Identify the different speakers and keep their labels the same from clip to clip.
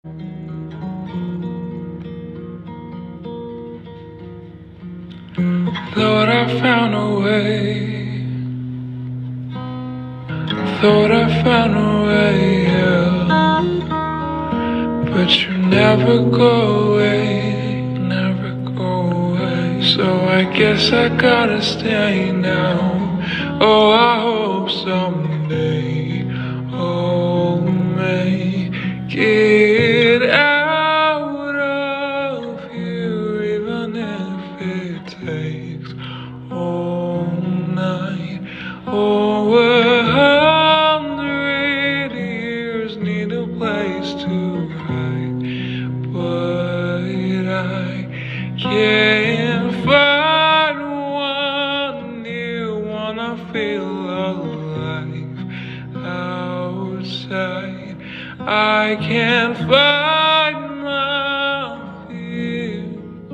Speaker 1: Thought I found a way. Thought I found a way, yeah. But you never go away, never go away. So I guess I gotta stay now. Oh, I hope someday I'll make it out of here, even if it takes all night. Oh, 100 years, need a place to hide, but I can't find one near one. I feel alive outside. I can't find my fear.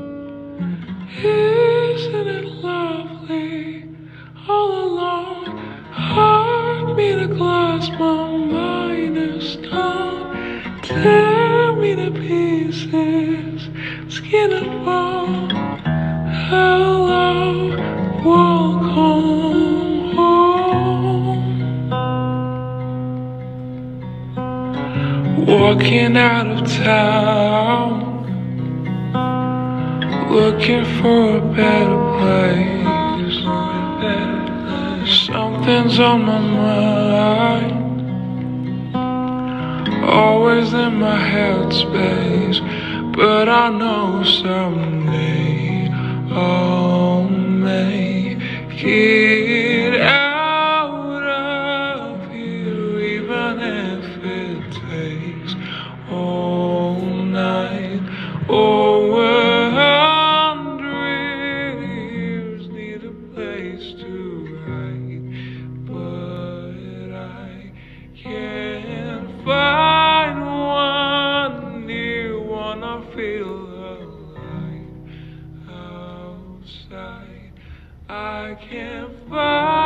Speaker 1: Isn't it lovely? All alone, heart made of glass, my mind is gone. Tear me to pieces, skin and bone. Hello, welcome home. Walking out of town, looking for a better place. Something's on my mind, always in my headspace. But I know someday I'll make it out of here, even if it takes all night. Oh, 100 years, need a place to hide, but I can't find one near one. I feel alive outside. I can't find